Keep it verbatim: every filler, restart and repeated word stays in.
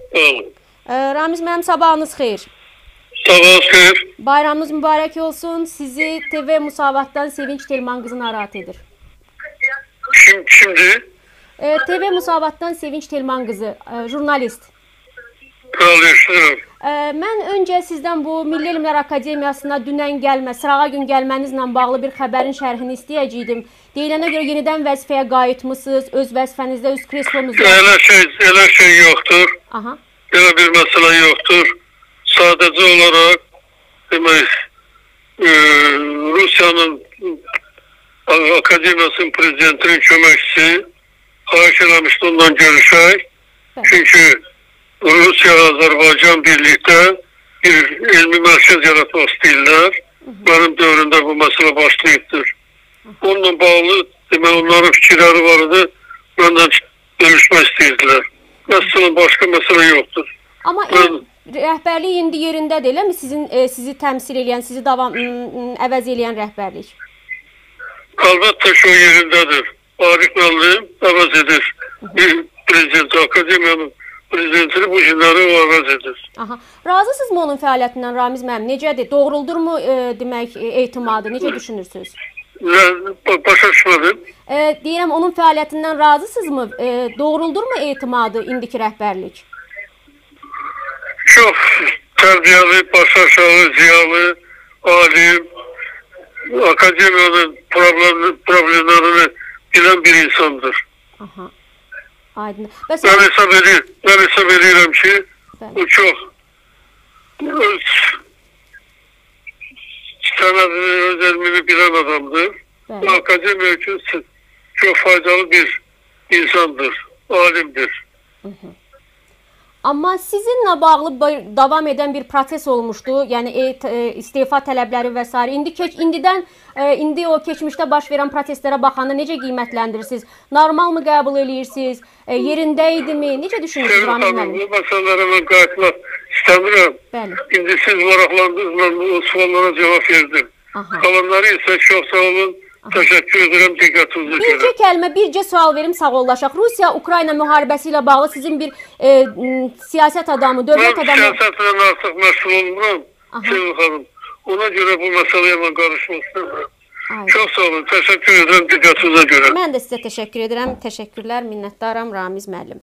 Sağ Ramiz müəllim, sabahınız xeyir. Sabahınız xeyir. Bayramınız mübarək olsun. Sizi T V Musavat'tan Sevinç Telman qızı narahat edir. Kim, kimdir? E, T V Musavat'tan Sevinç Telman qızı, e, jurnalist. Kardeşlerim. E, mən öncə sizdən bu Milli Elmlər Akademiyasına dünən gəlmə, sırağa gün gəlmənizlə bağlı bir xəbərin şərhini istəyəcəydim. Deyilənə görə yenidən vəzifəyə qayıtmısınız, öz vəzifənizdə, öz kreslonuzda. Elə şey, elə şey yoxdur. Aha. Elə bir məsələ yoxdur. Sadəcə olaraq demək, e, Rusiyanın Akademiyasının prezidentinin köməkçisi xahiş eləmişdi ondan görüşək. Çünki Rusiya, Azərbaycan birlikdə bir elmi mərkəz yaratmaq istəyirlər. Mənim dövründə bu məsələ başlayıbdır. Onunla bağlı demək, onların fikirləri var idi. Məndən görüşmək istəyirdilər. Məsələn, başqa məsələ yoxdur. Amma mən... rəhbərlik indi yerindədir, eləmi? Sizin e, sizi təmsil edən, sizi davam əvəz edən rəhbərlik. Əlbəttə ki, o yerindədir. Arif müəllim əvəz edir. Prezident, akademiyanın prezidentini bu günləri o əvəz edir. Aha. Razısınızmı onun fəaliyyətindən Ramiz müəllim? Necədir? Doğruldurmu e, demək etimadı? Necə düşünürsünüz? Başa düşmədim. E, deyirəm, onun fəaliyyətindən razısınızmı? E, doğruldurmu etimadı indiki rəhbərlik? Çox tərbiyəli, baş aşağı, ziyalı, alim, akademiyanın problem, problemlərini bilən bir insandır. Aha. Aydın. Mən hesab edir, mən hesab edirəm ki, o çox öz sənədini, öz elmini bilən adamdır. Bu akademiya üçün çox faydalı bir insandır, alimdir. Hı hı. Amma sizinlə bağlı davam edən bir proses olmuşdu. Yəni e, istefa tələbləri və s. İndi keç indidən e, indi o keçmişdə baş verən proseslərə baxanda necə qiymətləndirirsiniz? Normalmı qəbul edirsiniz? E, yerində idimi? Necə düşünürsünüz Ramiz müəllim? Bu məsələlərə mən qayıtmaq istəmirəm. Bəli. İndi siz maraqlandınız, mən o suallara cavab verdim. Qalanları isə çox sağ olun. Təşəkkür edirəm diqqətinizə görə. Bircə kəlmə, bircə sual verim, sağollaşaq. Rusiya-Ukrayna müharibəsi ilə bağlı sizin bir e, siyasət adamı, dövlət mən adamı... Mən siyasətlə artıq məşğul olmuram, Sevil xanım. Ona görə bu məsələyə mən qarışmaq istəmirəm. Çox sağ olun, təşəkkür edirəm diqqətinizə görə. Mən də sizə təşəkkür edirəm. Təşəkkürlər, minnətdaram Ramiz müəllim.